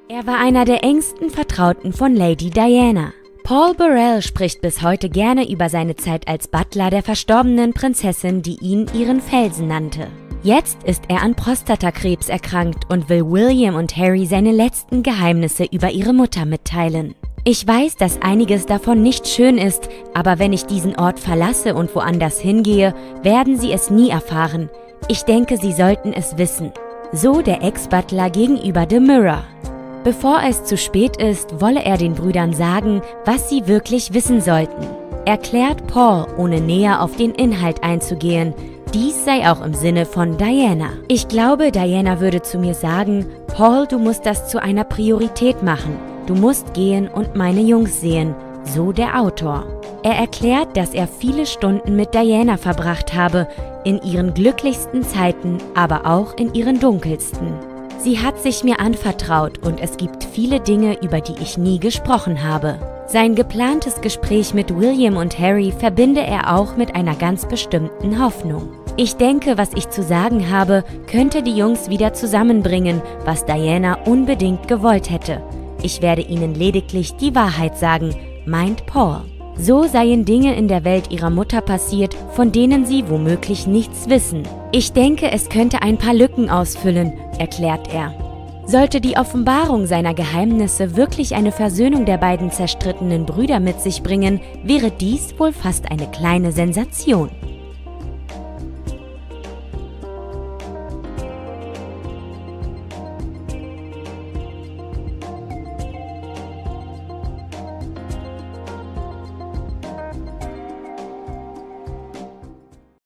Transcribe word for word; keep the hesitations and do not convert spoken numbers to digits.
Er war einer der engsten Vertrauten von Lady Diana. Paul Burrell spricht bis heute gerne über seine Zeit als Butler der verstorbenen Prinzessin, die ihn ihren Felsen nannte. Jetzt ist er an Prostatakrebs erkrankt und will William und Harry seine letzten Geheimnisse über ihre Mutter mitteilen. Ich weiß, dass einiges davon nicht schön ist, aber wenn ich diesen Ort verlasse und woanders hingehe, werden sie es nie erfahren. Ich denke, sie sollten es wissen. So der Ex-Butler gegenüber The Mirror. Bevor es zu spät ist, wolle er den Brüdern sagen, was sie wirklich wissen sollten. Erklärt Paul, ohne näher auf den Inhalt einzugehen. Dies sei auch im Sinne von Diana. Ich glaube, Diana würde zu mir sagen, Paul, du musst das zu einer Priorität machen. Du musst gehen und meine Jungs sehen, so der Autor. Er erklärt, dass er viele Stunden mit Diana verbracht habe, in ihren glücklichsten Zeiten, aber auch in ihren dunkelsten. Sie hat sich mir anvertraut und es gibt viele Dinge, über die ich nie gesprochen habe. Sein geplantes Gespräch mit William und Harry verbinde er auch mit einer ganz bestimmten Hoffnung. Ich denke, was ich zu sagen habe, könnte die Jungs wieder zusammenbringen, was Diana unbedingt gewollt hätte. Ich werde ihnen lediglich die Wahrheit sagen, meint Paul. So seien Dinge in der Welt ihrer Mutter passiert, von denen sie womöglich nichts wissen. Ich denke, es könnte ein paar Lücken ausfüllen, erklärt er. Sollte die Offenbarung seiner Geheimnisse wirklich eine Versöhnung der beiden zerstrittenen Brüder mit sich bringen, wäre dies wohl fast eine kleine Sensation.